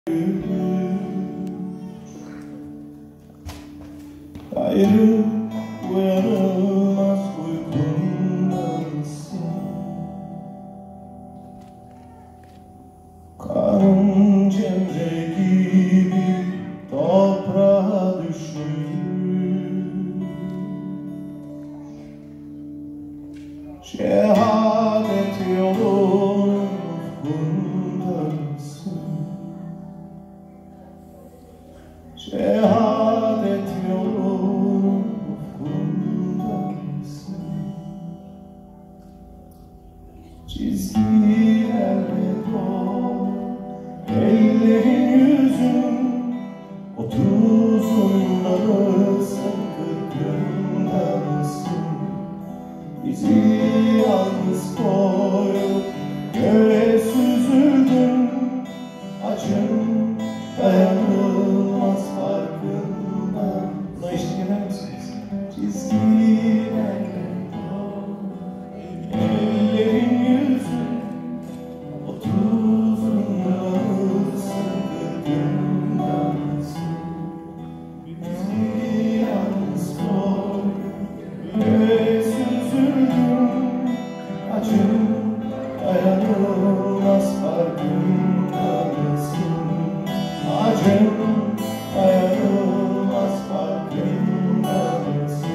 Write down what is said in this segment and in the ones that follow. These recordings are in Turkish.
Ayrı uyanılmaz uykundansın. Kanın cemre gibi toprağa düşmüş. Şehadet yolunun ufkundasın. Şehadet yolunun ufkundasın. Çizgilerle dolu ellerin yüzün, otuzunda mısın, kırkında mısın? Bizi yalnız koyup göğe süzüldün. Acım dayanılmaz farkında. Buna eşlik eder misiniz? Çizgilerle dolu ellerin yüzün, otuzunda mısın, kırkında mısın? Bizi yalnız koyup göğe süzüldün. Acım dayanılmaz farkında mısın? Acım dayanılmaz farkında mısın?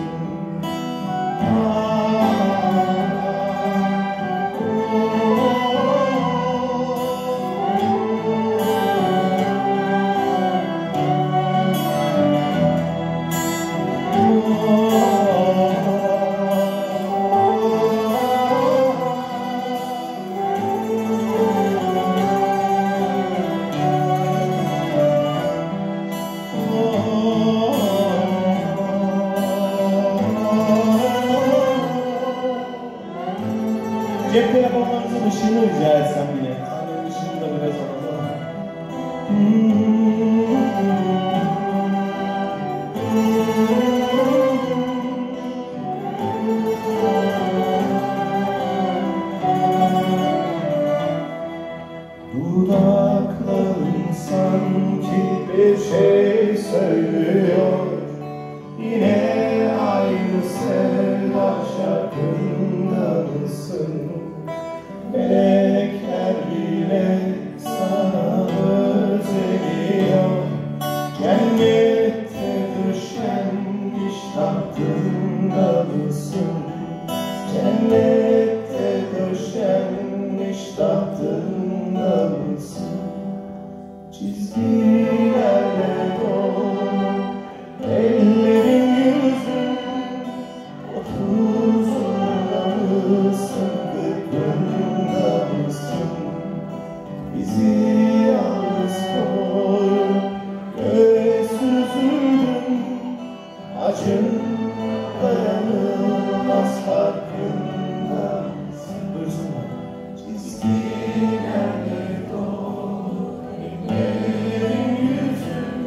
Cep telefonlarınızın ışığını rica etsem yine. Sahnenin ışığını da biraz alalım. Dudakların sanki bir şey söylüyor. Yine aynı sevda şarkında mısın? Melekler bile sana özeniyor. Cennette düşenmiş tahtında mısın? Cennette düşenmiş tahtında mısın? Çizgilerle dolu ellerin yüzün, otuzunda mısın, kırkında mısın? Bizi yalnız koyup göğe süzüldün. Acın dayanılmaz farkında mısın? Buyursunlar. Çizgilerle dolu ellerin yüzün,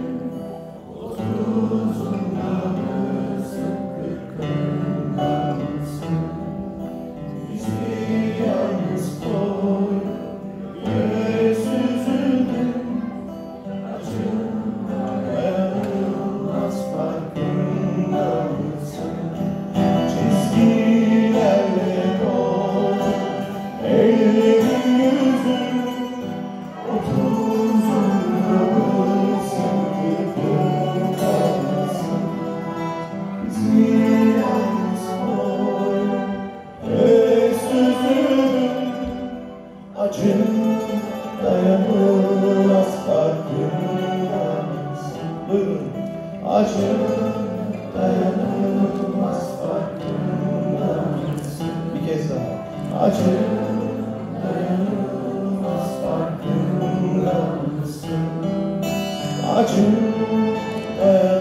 otuzunda mısın, kırkında mısın? Bizi yalnız koyup göğe süzüldün. Acım dayanılmaz farkında mısın? Çizgilerle dolu ellerin yüzün, otuzunda mısın, kırkında mısın? Bizi yalnız koyup göğe süzüldün. Acım dayanılmaz farkında mısın? Buyurun. Acım dayanılmaz farkında mısın? Bir kez daha. Acım dayanılmaz farkında mısın? Acım dayanılmaz